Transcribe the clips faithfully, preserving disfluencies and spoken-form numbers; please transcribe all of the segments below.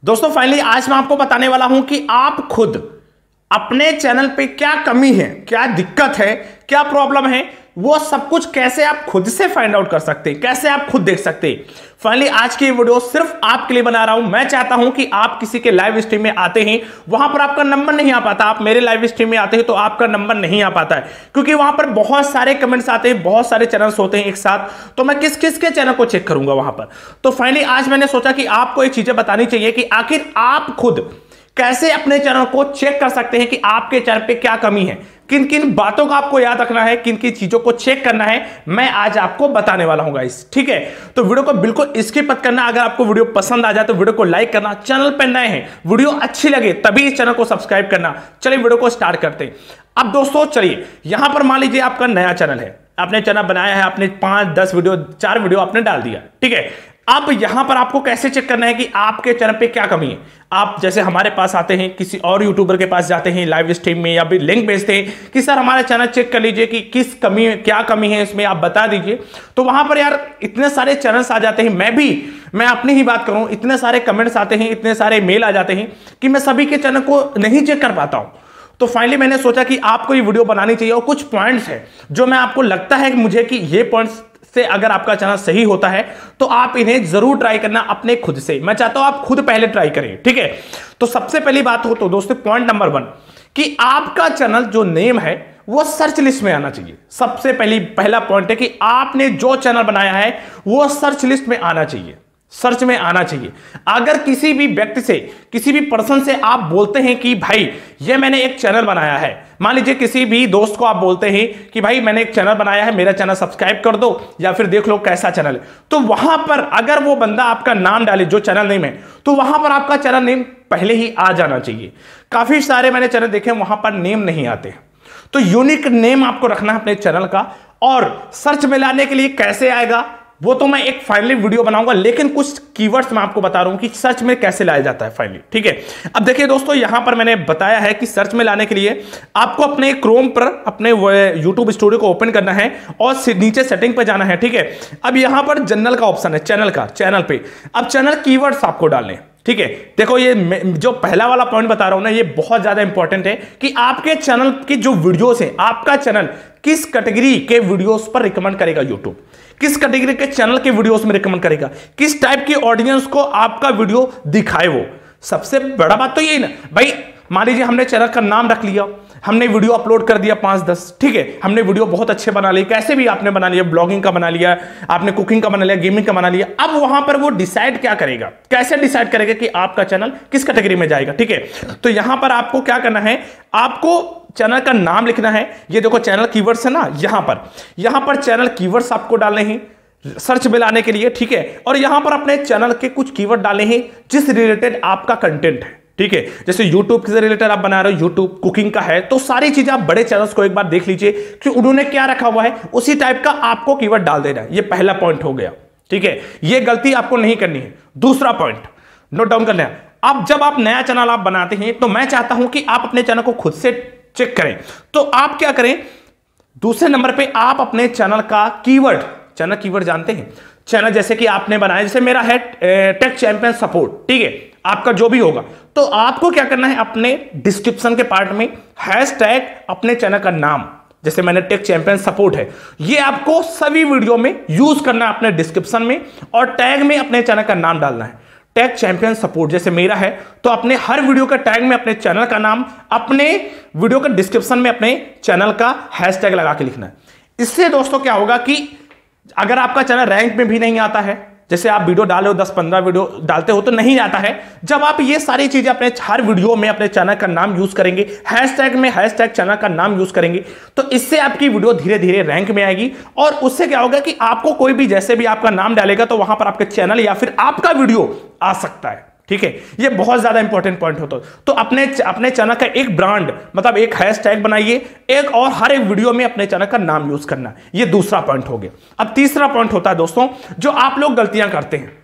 दोस्तों फाइनली आज मैं आपको बताने वाला हूं कि आप खुद अपने चैनल पे क्या कमी है, क्या दिक्कत है, क्या प्रॉब्लम है, वो सब कुछ कैसे आप खुद से फाइंड आउट कर सकते हैं, कैसे आप खुद देख सकते हैं। फाइनली आज की वीडियो सिर्फ आपके लिए बना रहा हूं। मैं चाहता हूं कि आप किसी के लाइव स्ट्रीम में आते हैं, वहां पर आपका नंबर नहीं आ पाता, आप मेरे लाइव स्ट्रीम में आते हैं तो आपका नंबर नहीं आ पाता है, क्योंकि वहां पर बहुत सारे कमेंट्स आते हैं, बहुत सारे चैनल्स होते हैं एक साथ, तो मैं किस किस के चैनल को चेक करूंगा वहां पर। तो फाइनली आज मैंने सोचा कि आपको ये चीजें बतानी चाहिए कि आखिर आप खुद कैसे अपने चैनल को चेक कर सकते हैं कि आपके चैनल पे क्या कमी है, किन किन बातों का आपको याद रखना है, किन किन चीजों को चेक करना है, मैं आज आपको बताने वाला हूं गाइस। ठीक है, तो वीडियो को बिल्कुल स्किप मत करना। अगर आपको वीडियो पसंद आ जाए तो वीडियो को लाइक करना, चैनल पर नए हैं वीडियो अच्छी लगे तभी इस चैनल को सब्सक्राइब करना। चलिए वीडियो को स्टार्ट करते हैं। अब दोस्तों चलिए, यहां पर मान लीजिए आपका नया चैनल है, आपने चैनल बनाया है, आपने पांच दस वीडियो चार वीडियो आपने डाल दिया, ठीक है। अब यहां पर आपको कैसे चेक करना है कि आपके चैनल पे क्या कमी है। आप जैसे हमारे पास आते हैं, किसी और यूट्यूबर के पास जाते हैं लाइव स्ट्रीम में, या भी लिंक भेजते हैं कि सर हमारा चैनल चेक कर लीजिए कि किस कमी क्या कमी है इसमें, आप बता दीजिए। तो वहां पर यार इतने सारे चैनल्स आ जाते हैं, मैं भी मैं अपनी ही बात करूं, इतने सारे कमेंट्स आते हैं, इतने सारे मेल आ जाते हैं कि मैं सभी के चैनल को नहीं चेक कर पाता हूं। तो फाइनली मैंने सोचा कि आपको ये वीडियो बनानी चाहिए और कुछ पॉइंट्स है जो मैं आपको लगता है कि मुझे कि ये पॉइंट्स से अगर आपका चैनल सही होता है तो आप इन्हें जरूर ट्राई करना अपने खुद से। मैं चाहता हूं आप खुद पहले ट्राई करें, ठीक है। तो सबसे पहली बात हो तो दोस्तों पॉइंट नंबर वन कि आपका चैनल जो नेम है वो सर्च लिस्ट में आना चाहिए। सबसे पहली पहला पॉइंट है कि आपने जो चैनल बनाया है वो सर्च लिस्ट में आना चाहिए, सर्च में आना चाहिए। अगर किसी भी व्यक्ति से, किसी भी पर्सन से आप बोलते हैं कि भाई ये मैंने एक चैनल बनाया है, मान लीजिए किसी भी दोस्त को आप बोलते हैं कि भाई मैंने एक चैनल बनाया है, मेरा चैनल सब्सक्राइब कर दो या फिर देख लो कैसा चैनल है, तो वहां पर अगर वो बंदा आपका नाम डाले जो चैनल नेम है, तो वहां पर आपका चैनल नेम पहले ही आ जाना चाहिए। काफी सारे मैंने चैनल देखे वहां पर नेम नहीं आते, तो यूनिक नेम आपको रखना है अपने चैनल का। और सर्च में लाने के लिए कैसे आएगा वो तो मैं एक फाइनली वीडियो बनाऊंगा, लेकिन कुछ कीवर्ड्स मैं आपको बता रहा हूं कि सर्च में कैसे लाया जाता है फाइनली, ठीक है। अब देखिए दोस्तों, यहां पर मैंने बताया है कि सर्च में लाने के लिए आपको अपने क्रोम पर अपने यूट्यूब स्टूडियो को ओपन करना है और नीचे सेटिंग पर जाना है, ठीक है। अब यहां पर जनरल का ऑप्शन है, चैनल का, चैनल पे अब चैनल कीवर्ड्स आपको डालने, ठीक है। देखो ये जो पहला वाला पॉइंट बता रहा हूं ना, ये बहुत ज्यादा इंपॉर्टेंट है कि आपके चैनल की जो वीडियोस हैं, आपका चैनल किस कैटेगरी के वीडियोस पर रिकमेंड करेगा यूट्यूब, किस कैटेगरी के चैनल के वीडियोस में रिकमेंड करेगा, किस टाइप की ऑडियंस को आपका वीडियो दिखाए। वो सबसे बड़ा बात तो यही ना भाई, मान लीजिए हमने चैनल का नाम रख लिया, हमने वीडियो अपलोड कर दिया पांच दस, ठीक है, हमने वीडियो बहुत अच्छे बना लिए, कैसे भी आपने बना लिया, ब्लॉगिंग का बना लिया, आपने कुकिंग का बना लिया, गेमिंग का बना लिया। अब वहां पर वो डिसाइड क्या करेगा, कैसे डिसाइड करेगा कि आपका चैनल किस कैटेगरी में जाएगा, ठीक है। तो यहां पर आपको क्या करना है, आपको चैनल का नाम लिखना है। ये देखो चैनल कीवर्ड्स है ना, यहां पर यहां पर चैनल कीवर्ड्स आपको डालने हैं सर्च में लाने के लिए, ठीक है। और यहां पर अपने चैनल के कुछ कीवर्ड डालने हैं जिस रिलेटेड आपका कंटेंट है, ठीक है। जैसे YouTube से रिलेटेड आप बना रहे हो, YouTube कुकिंग का है, तो सारी चीजें आप बड़े चैनल्स को एक बार देख लीजिए कि उन्होंने क्या रखा हुआ है, उसी टाइप का आपको कीवर्ड डाल देना है। ये पहला पॉइंट हो गया, ठीक है। ये गलती आपको नहीं करनी है। दूसरा पॉइंट नोट डाउन करना है। अब जब आप नया चैनल आप बनाते हैं तो मैं चाहता हूं कि आप अपने चैनल को खुद से चेक करें। तो आप क्या करें, दूसरे नंबर पे आप अपने चैनल का कीवर्ड, चैनल कीवर्ड जानते हैं, चैनल जैसे कि आपने बनाया, जैसे मेरा है टेक चैंपियन सपोर्ट, ठीक है, आपका जो भी होगा, तो आपको क्या करना है, अपने डिस्क्रिप्शन के पार्ट में हैशटैग अपने चैनल का नाम, जैसे मैंने टेक चैंपियन सपोर्ट है, ये आपको सभी वीडियो में यूज करना है अपने डिस्क्रिप्शन में, और टैग में अपने चैनल का नाम डालना है, टैग चैंपियन सपोर्ट। जैसे मेरा है तो अपने हर वीडियो का टैग में अपने चैनल का नाम, अपने वीडियो का डिस्क्रिप्शन में अपने चैनल का हैशटैग लगा के लिखना है। इससे दोस्तों क्या होगा कि अगर आपका चैनल रैंक में भी नहीं आता है, जैसे आप वीडियो डाले हो, दस पंद्रह वीडियो डालते हो तो नहीं आता है, जब आप ये सारी चीजें अपने हर वीडियो में अपने चैनल का नाम यूज करेंगे, हैशटैग में हैशटैग चैनल का नाम यूज करेंगे, तो इससे आपकी वीडियो धीरे धीरे रैंक में आएगी। और उससे क्या होगा कि आपको कोई भी जैसे भी आपका नाम डालेगा तो वहां पर आपके चैनल या फिर आपका वीडियो आ सकता है, ठीक है। ये बहुत ज्यादा इंपॉर्टेंट पॉइंट होता है। तो अपने अपने चैनल का एक ब्रांड, मतलब एक हैशटैग बनाइए, एक और हर एक वीडियो में अपने चैनल का नाम यूज करना। ये दूसरा पॉइंट हो गया। अब तीसरा पॉइंट होता है दोस्तों, जो आप लोग गलतियां करते हैं।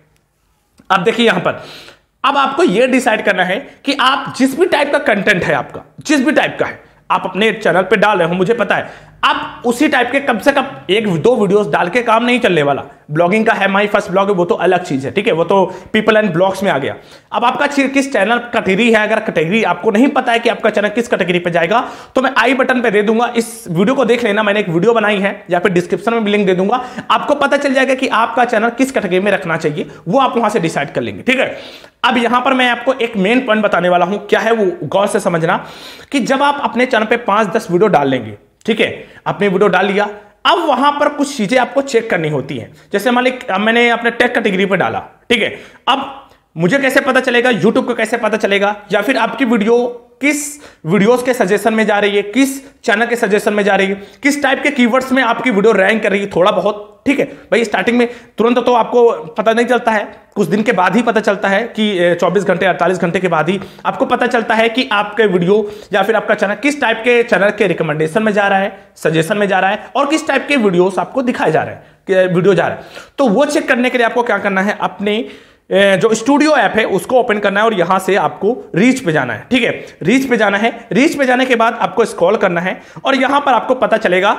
अब देखिए यहां पर, अब आपको यह डिसाइड करना है कि आप जिस भी टाइप का कंटेंट है, आपका जिस भी टाइप का है, आप अपने चैनल पे डाल रहे हो, मुझे पता है आप उसी टाइप के कम से कम एक दो वीडियोस डाल के काम नहीं चलने वाला। ब्लॉगिंग का है माई फर्स्ट ब्लॉग, वो तो अलग चीज है, ठीक है, वो तो पीपल एंड ब्लॉग्स में आ गया। अब आपका किस चैनल कैटेगरी है, अगर कैटेगरी आपको नहीं पता है कि आपका चैनल किस कैटेगरी पे जाएगा, तो मैं आई बटन पे दे दूंगा, इस वीडियो को देख लेना, मैंने एक वीडियो बनाई है, या फिर डिस्क्रिप्शन में भी लिंक दे दूंगा, आपको पता चल जाएगा कि आपका चैनल किस कैटेगरी में रखना चाहिए, वो आप वहां से डिसाइड कर लेंगे, ठीक है। अब यहां पर मैं आपको एक मेन पॉइंट बताने वाला हूं, क्या है वो गौर से समझना, कि जब आप अपने चैनल पे पांच दस वीडियो डाल लेंगे, ठीक है, आपने वीडियो डाल लिया, अब वहां पर कुछ चीजें आपको चेक करनी होती हैं। जैसे मान लीजिए मैंने अपने टेक कैटेगरी पे डाला, ठीक है, अब मुझे कैसे पता चलेगा, यूट्यूब को कैसे पता चलेगा, या फिर आपकी वीडियो किस वीडियोस के सजेशन में जा रही है, किस चैनल के सजेशन में जा रही है, किस टाइप के कीवर्ड्स में आपकी वीडियो रैंक कर रही है, थोड़ा बहुत, ठीक है भाई। स्टार्टिंग में तुरंत तो आपको पता नहीं चलता है, कुछ दिन के बाद ही पता चलता है कि चौबीस घंटे अड़तालीस घंटे के बाद ही आपको पता चलता है कि आपके वीडियो या फिर आपका चैनल किस टाइप के चैनल के रिकमेंडेशन में जा रहा है, सजेशन में जा रहा है, और किस टाइप के वीडियोस आपको दिखाए जा रहे हैं, वीडियो जा रहा है। तो वो चेक करने के लिए आपको क्या करना है, अपने जो स्टूडियो ऐप है उसको ओपन करना है और यहां से आपको रीच पे जाना है, ठीक है, रीच पे जाना है। रीच पे जाने के बाद आपको स्क्रॉल करना है और यहां पर आपको पता चलेगा,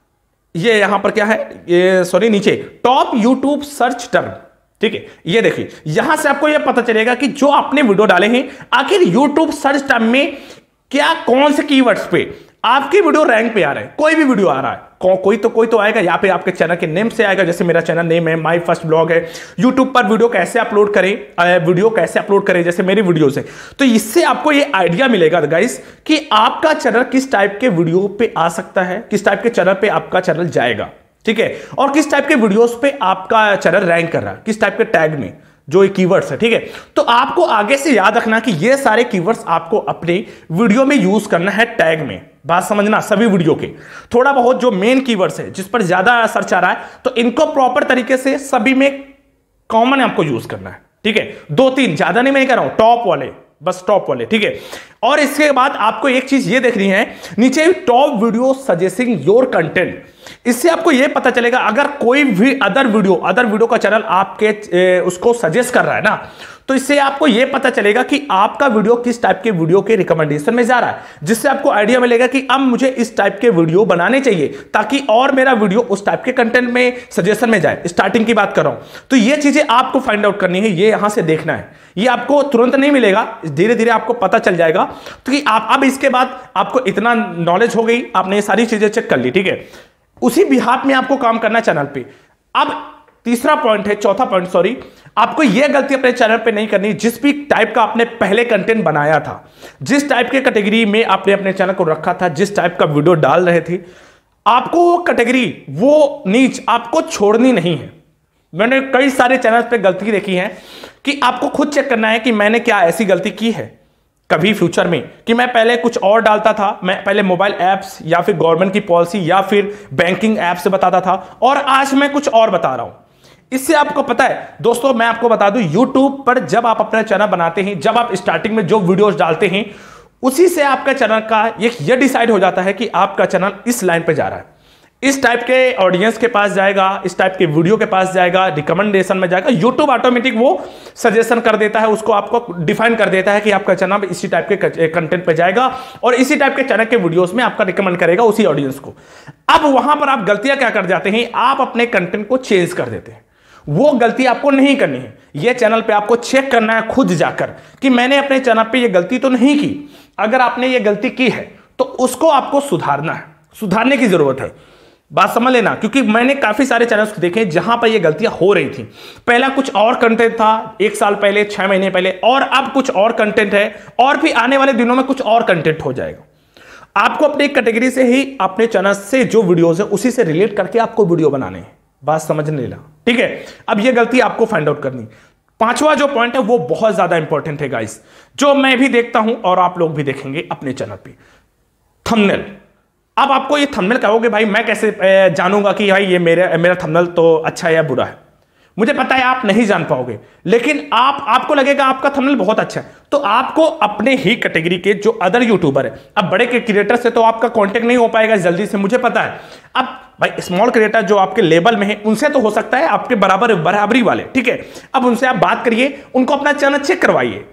ये यहां पर क्या है, ये सॉरी नीचे टॉप यूट्यूब सर्च टर्म, ठीक है, ये देखिए, यहां से आपको ये पता चलेगा कि जो आपने वीडियो डाले हैं आखिर यूट्यूब सर्च टर्म में क्या, कौन से कीवर्ड्स पे आपकी वीडियो रैंक पे आ रहा है। कोई भी वीडियो आ रहा है, को, कोई तो कोई तो आएगा, या फिर आपके चैनल के नेम से आएगा, जैसे मेरा चैनल नेम है माई फर्स्ट ब्लॉग है। यूट्यूब पर वीडियो कैसे अपलोड करें, वीडियो कैसे अपलोड करें, जैसे मेरी वीडियोस है, तो इससे आपको ये आइडिया मिलेगा गाइस कि आपका चैनल किस टाइप के वीडियो पे आ सकता है, किस टाइप के चैनल पे आपका चैनल जाएगा, ठीक है, और किस टाइप के वीडियोस पे आपका चैनल रैंक कर रहा है, किस टाइप के टैग में, जो कीवर्ड्स है, ठीक है। तो आपको आगे से याद रखना कि ये सारे कीवर्ड्स आपको अपने वीडियो में यूज करना है, टैग में, बात समझना, सभी वीडियो के। थोड़ा बहुत जो मेन कीवर्ड्स है जिस पर ज्यादा सर्च आ रहा है, तो इनको प्रॉपर तरीके से सभी में कॉमन आपको यूज करना है, ठीक है, दो तीन, ज्यादा नहीं मैं कह रहा हूं, टॉप वाले, बस टॉप वाले, ठीक है। और इसके बाद आपको एक चीज ये देखनी है, नीचे top video suggesting your content, इससे आपको यह पता चलेगा अगर कोई भी अदर वीडियो अदर वीडियो का चैनल आपके ए, उसको सजेस्ट कर रहा है ना, तो इससे आपको यह पता चलेगा कि आपका वीडियो किस टाइप के वीडियो के रिकमेंडेशन में जा रहा है, जिससे आपको आइडिया मिलेगा कि अब मुझे इस टाइप के वीडियो बनाने चाहिए ताकि और मेरा वीडियो उस टाइप के कंटेंट में सजेशन में जाए। स्टार्टिंग की बात कर रहा हूं, तो ये चीजें आपको फाइंड आउट करनी है, ये यहां से देखना है, ये आपको तुरंत नहीं मिलेगा, धीरे धीरे आपको पता चल जाएगा। तो कि आप अब इसके बाद आपको इतना नॉलेज हो गई, आपने ये सारी चीजें चेक कर ली, ठीक है, उसी बिहाफ में आपको काम करना है चैनल पे। अब तीसरा पॉइंट है, चौथा पॉइंट सॉरी, आपको यह गलती अपने चैनल पे नहीं करनी, जिस भी टाइप का आपने पहले कंटेंट बनाया था, जिस टाइप के कैटेगरी में आपने अपने चैनल को रखा था, जिस टाइप का वीडियो डाल रहे थे, आपको वो कैटेगरी, वो नीच आपको छोड़नी नहीं है। मैंने कई सारे चैनल पे गलती देखी है कि आपको खुद चेक करना है कि मैंने क्या ऐसी गलती की है कभी फ्यूचर में, कि मैं पहले कुछ और डालता था, मैं पहले मोबाइल ऐप्स या फिर गवर्नमेंट की पॉलिसी या फिर बैंकिंग ऐप से बताता था, और आज मैं कुछ और बता रहा हूं। इससे आपको पता है दोस्तों, मैं आपको बता दूं, यूट्यूब पर जब आप अपना चैनल बनाते हैं, जब आप स्टार्टिंग में जो वीडियोस डालते हैं, उसी से आपका चैनल का एक ये डिसाइड हो जाता है कि आपका चैनल इस लाइन पे जा रहा है, इस टाइप के ऑडियंस के पास जाएगा, इस टाइप के वीडियो के पास जाएगा, रिकमेंडेशन में जाएगा। यूट्यूब ऑटोमेटिक वो सजेशन कर देता है, उसको आपको डिफाइन कर देता है कि आपका चैनल इसी टाइप के कंटेंट पे जाएगा और इसी टाइप के चैनल के वीडियोस में आपका रिकमेंड करेगा उसी ऑडियंस को। अब वहां पर आप गलतियां क्या कर जाते हैं, आप अपने कंटेंट को चेंज कर देते हैं। वो गलती आपको नहीं करनी है। ये चैनल पे आपको चेक करना है खुद जाकर कि मैंने अपने चैनल पे ये गलती तो नहीं की। अगर आपने ये गलती की है तो उसको आपको सुधारना है, सुधारने की जरूरत है। बात समझ लेना, क्योंकि मैंने काफी सारे चैनल्स देखे जहां पर ये गलतियां हो रही थी। पहला कुछ और कंटेंट था एक साल पहले, छह महीने पहले, और अब कुछ और कंटेंट है, और भी आने वाले दिनों में कुछ और कंटेंट हो जाएगा। आपको अपनी कैटेगरी से ही, अपने चैनल से जो वीडियोस है उसी से रिलेट करके आपको वीडियो बनाने हैं। बात समझ लेना, ठीक है। अब ये गलती आपको फाइंड आउट करनी। पांचवा जो पॉइंट है वो बहुत ज्यादा इंपॉर्टेंट है गाइस, जो मैं भी देखता हूं और आप लोग भी देखेंगे अपने चैनल पे, थंबनेल। अब आपको ये थंबनेल कहोगे भाई मैं कैसे जानूंगा कि भाई ये मेरे मेरा थंबनेल तो अच्छा है या बुरा है। मुझे पता है आप नहीं जान पाओगे, लेकिन आप आपको लगेगा आपका थंबनेल बहुत अच्छा है, तो आपको अपने ही कैटेगरी के जो अदर यूट्यूबर है, अब बड़े के क्रिएटर से तो आपका कांटेक्ट नहीं हो पाएगा जल्दी से, मुझे पता है। अब भाई स्मॉल क्रिएटर जो आपके लेवल में है उनसे तो हो सकता है, आपके बराबर बराबरी वाले, ठीक है। अब उनसे आप बात करिए, उनको अपना चैनल चेक करवाइए।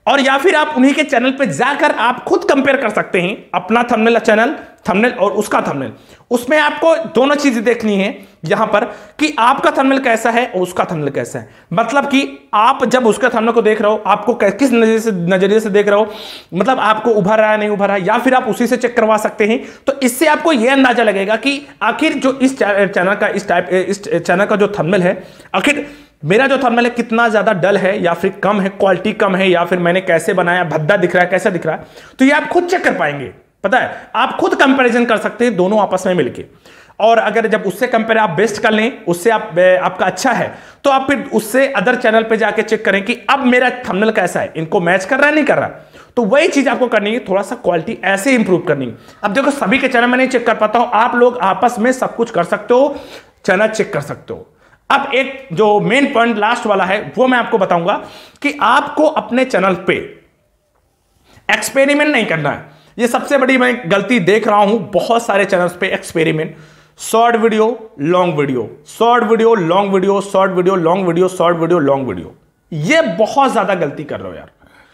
और या फिर आप उन्हीं के चैनल पे जाकर आप खुद कंपेयर कर सकते हैं अपना थंबनेल चैनल थंबनेल और उसका थंबनेल। उसमें आपको दोनों चीजें देखनी है यहां पर कि आपका थंबनेल कैसा है और उसका थंबनेल कैसा है। मतलब कि आप जब उसका थंबनेल को देख रहे हो आपको किस नजरिए से नजरिए से देख रहे हो, मतलब आपको उभर रहा है नहीं उभर रहा है, या फिर आप उसी से चेक करवा सकते हैं। तो इससे आपको यह अंदाजा लगेगा कि आखिर जो इस चैनल का इस टाइप इस चैनल का जो थंबनेल है, आखिर मेरा जो थंबनेल है कितना ज्यादा डल है या फिर कम है, क्वालिटी कम है, या फिर मैंने कैसे बनाया भद्दा दिख रहा है कैसा दिख रहा है। तो ये आप खुद चेक कर पाएंगे। पता है आप खुद कंपैरिजन कर सकते हैं दोनों आपस में मिलके। और अगर जब उससे कंपेयर आप बेस्ट कर लें, उससे आप आपका अच्छा है, तो आप फिर उससे अदर चैनल पे जाके चेक करें कि अब मेरा थंबनेल कैसा है, इनको मैच कर रहा है नहीं कर रहा। तो वही चीज आपको करनी है, थोड़ा सा क्वालिटी ऐसे इंप्रूव करनी है। अब देखो सभी के चैनल में नहीं चेक कर पाता हूं, आप लोग आपस में सब कुछ कर सकते हो, चैनल चेक कर सकते हो। अब एक जो मेन पॉइंट लास्ट वाला है वो मैं आपको बताऊंगा कि आपको अपने चैनल पे एक्सपेरिमेंट नहीं करना है। ये सबसे बड़ी मैं गलती देख रहा हूं बहुत सारे चैनल्स पे, experiment, short video long video, short video long video, short video long video, short video long video. ये बहुत ज्यादा गलती कर रहे हो यार,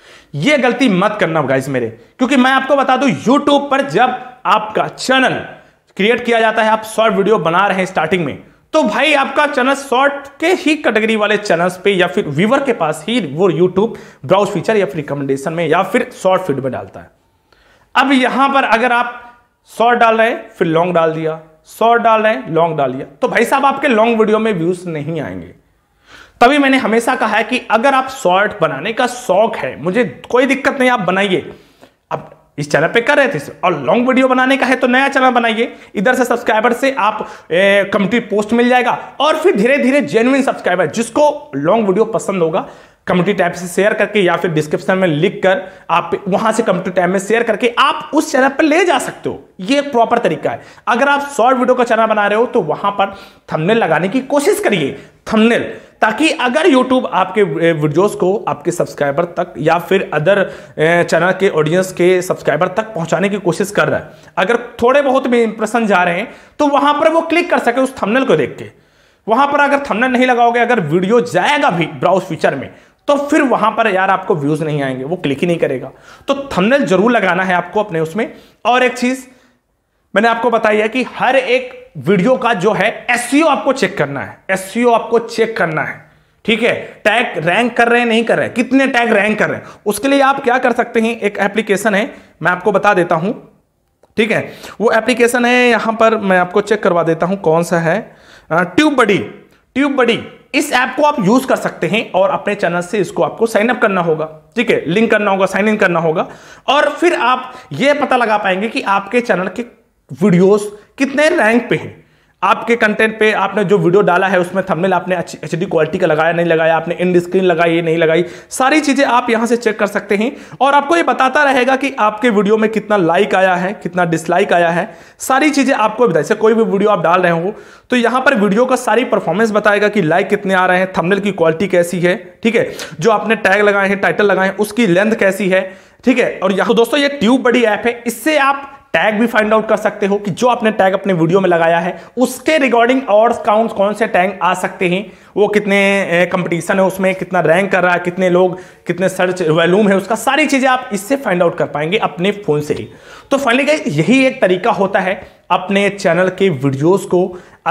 ये गलती मत करना गाइस मेरे। क्योंकि मैं आपको बता दूं यूट्यूब पर जब आपका चैनल क्रिएट किया जाता है, आप शॉर्ट वीडियो बना रहे हैं स्टार्टिंग में, तो भाई आपका चैनल शॉर्ट के ही कैटेगरी वाले चैनल्स पे या फिर व्यूअर के पास ही वो यूट्यूब ब्राउज फीचर या फिर रिकमेंडेशन में या फिर शॉर्ट फीड में डालता है। अब यहां पर अगर आप शॉर्ट डाल रहे हैं फिर लॉन्ग डाल दिया, शॉर्ट डाल रहे हैं लॉन्ग डाल दिया, तो भाई साहब आपके लॉन्ग वीडियो में व्यूज नहीं आएंगे। तभी मैंने हमेशा कहा है कि अगर आप शॉर्ट बनाने का शौक है, मुझे कोई दिक्कत नहीं, आप बनाइए। अब इस चैनल पे कर रहे थे और लॉन्ग वीडियो बनाने का है तो नया चैनल बनाइए, इधर से सब्सक्राइबर से आप कम्युनिटी पोस्ट मिल जाएगा। और फिर धीरे धीरे जेन्युइन सब्सक्राइबर जिसको लॉन्ग वीडियो पसंद होगा, कम्युनिटी टैब से शेयर करके या फिर डिस्क्रिप्शन में लिख कर आप वहां से कम्युनिटी टैब में शेयर करके आप उस चैनल पर ले जा सकते हो। ये एक प्रॉपर तरीका है। अगर आप शॉर्ट वीडियो का चैनल बना रहे हो तो वहां पर थंबनेल लगाने की कोशिश करिए, थंबनेल, ताकि अगर यूट्यूब आपके वीडियोस को आपके सब्सक्राइबर तक या फिर अदर चैनल के ऑडियंस के सब्सक्राइबर तक पहुंचाने की कोशिश कर रहा है, अगर थोड़े बहुत में इंप्रेशन जा रहे हैं तो वहां पर वो क्लिक कर सके उस थंबनेल को देख के। वहां पर अगर थंबनेल नहीं लगाओगे, अगर वीडियो जाएगा भी ब्राउज फीचर में, तो फिर वहां पर यार आपको व्यूज नहीं आएंगे, वो क्लिक ही नहीं करेगा। तो थंबनेल जरूर लगाना है आपको अपने उसमें। और एक चीज मैंने आपको बताई है कि हर एक वीडियो का जो है एसईओ आपको चेक करना है, एसईओ आपको चेक करना है, ठीक है। टैग रैंक कर रहे हैं नहीं कर रहे हैं, कितने टैग रैंक कर रहे हैं, उसके लिए आप क्या कर सकते हैं, एक एप्लीकेशन है मैं आपको बता देता हूं, ठीक है। वो एप्लीकेशन है, यहां पर मैं आपको चेक करवा देता हूं कौन सा है, ट्यूब बडी। ट्यूब बडी इस ऐप को आप यूज कर सकते हैं और अपने चैनल से इसको आपको साइन अप करना होगा, ठीक है, लिंक करना होगा, साइन इन करना होगा। और फिर आप यह पता लगा पाएंगे कि आपके चैनल के वीडियोस कितने रैंक पे हैं। आपके कंटेंट पे आपने जो वीडियो डाला है उसमें थंबनेल आपने एच डी क्वालिटी का लगाया नहीं लगाया, आपने एंड स्क्रीन लगाई नहीं लगाई, सारी चीजें आप यहां से चेक कर सकते हैं। और आपको ये बताता रहेगा कि आपके वीडियो में कितना लाइक आया है, कितना डिसलाइक आया है, सारी चीजें आपको बताए। जैसे कोई भी वीडियो आप डाल रहे हो तो यहां पर वीडियो का सारी परफॉर्मेंस बताएगा कि लाइक कितने आ रहे हैं, थंबनेल की क्वालिटी कैसी है, ठीक है, जो आपने टैग लगाए हैं, टाइटल लगाए हैं, उसकी लेंथ कैसी है, ठीक है। और यहां दोस्तों ये ट्यूब बडी ऐप है, इससे आप टैग भी फाइंड आउट कर सकते हो कि जो आपने टैग अपने वीडियो में लगाया है उसके रिगार्डिंग और काउंट कौन से टैग आ सकते हैं, वो कितने कंपटीशन है उसमें, कितना रैंक कर रहा है, कितने लोग, कितने सर्च वॉल्यूम है उसका, सारी चीजें आप इससे फाइंड आउट कर पाएंगे अपने फोन से ही। तो फाइनली गाइस यही एक तरीका होता है अपने चैनल के वीडियोस को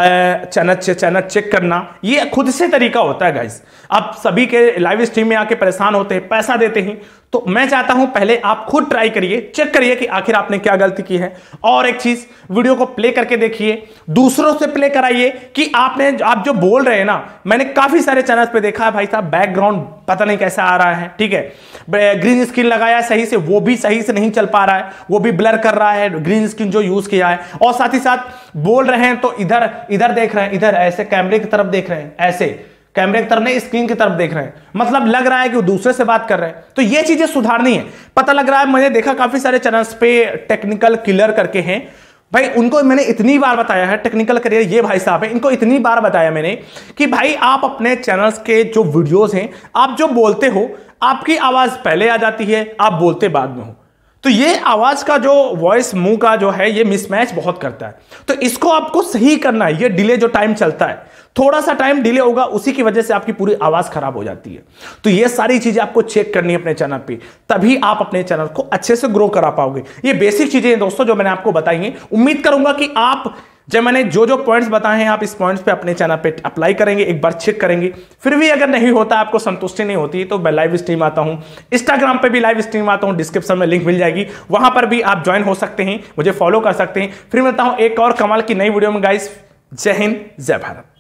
चैनल चैनल चेक करना। ये खुद से तरीका होता है गाइस। आप सभी के लाइव स्ट्रीम में आके परेशान होते हैं, पैसा देते हैं, तो मैं चाहता हूं पहले आप खुद ट्राई करिए, चेक करिए कि आखिर आपने क्या गलती की है। और एक चीज, वीडियो को प्ले करके देखिए, दूसरों से प्ले कराइए कि आपने आप जो बोल रहे हैं ना, मैंने काफी सारे चैनल्स पे देखा है भाई साहब बैकग्राउंड पता नहीं कैसा आ रहा है, ठीक है, ग्रीन स्क्रीन लगाया सही से, वो भी सही से नहीं चल पा रहा है, वो भी ब्लर कर रहा है ग्रीन स्क्रीन जो यूज किया है, और साथ ही साथ बोल रहे हैं तो इधर इधर देख रहे हैं, इधर ऐसे कैमरे की तरफ देख रहे हैं, ऐसे कैमरे की तरफ नहीं स्क्रीन की तरफ देख रहे हैं, मतलब लग रहा है कि वो दूसरे से बात कर रहे हैं। तो ये चीजें सुधारनी है। पता लग रहा है, मैंने देखा काफी सारे चैनल्स पे टेक्निकल किलर करके हैं भाई, उनको मैंने इतनी बार बताया है, टेक्निकल करियर ये भाई साहब है, इनको इतनी बार बताया मैंने कि भाई आप अपने चैनल्स के जो वीडियोस हैं, आप जो बोलते हो आपकी आवाज पहले आ जाती है, आप बोलते बाद में हो। तो ये आवाज का जो वॉइस मुंह का जो है ये मिसमैच बहुत करता है। तो इसको आपको सही करना है। ये डिले जो टाइम चलता है, थोड़ा सा टाइम डिले होगा, उसी की वजह से आपकी पूरी आवाज खराब हो जाती है। तो ये सारी चीजें आपको चेक करनी है अपने चैनल पे, तभी आप अपने चैनल को अच्छे से ग्रो करा पाओगे। ये बेसिक चीजें हैं दोस्तों जो मैंने आपको बताई हैं। उम्मीद करूंगा कि आप जब मैंने जो जो पॉइंट्स बताए हैं आप इस पॉइंट्स पे अपने चैनल पे अप्लाई करेंगे, एक बार चेक करेंगे। फिर भी अगर नहीं होता, आपको संतुष्टि नहीं होती, तो मैं लाइव स्ट्रीम आता हूं, इंस्टाग्राम पे भी लाइव स्ट्रीम आता हूं, डिस्क्रिप्शन में लिंक मिल जाएगी, वहां पर भी आप ज्वाइन हो सकते हैं, मुझे फॉलो कर सकते हैं। फिर मिलता हूं एक और कमाल की नई वीडियो में गाइस। जय हिंद, जय भारत।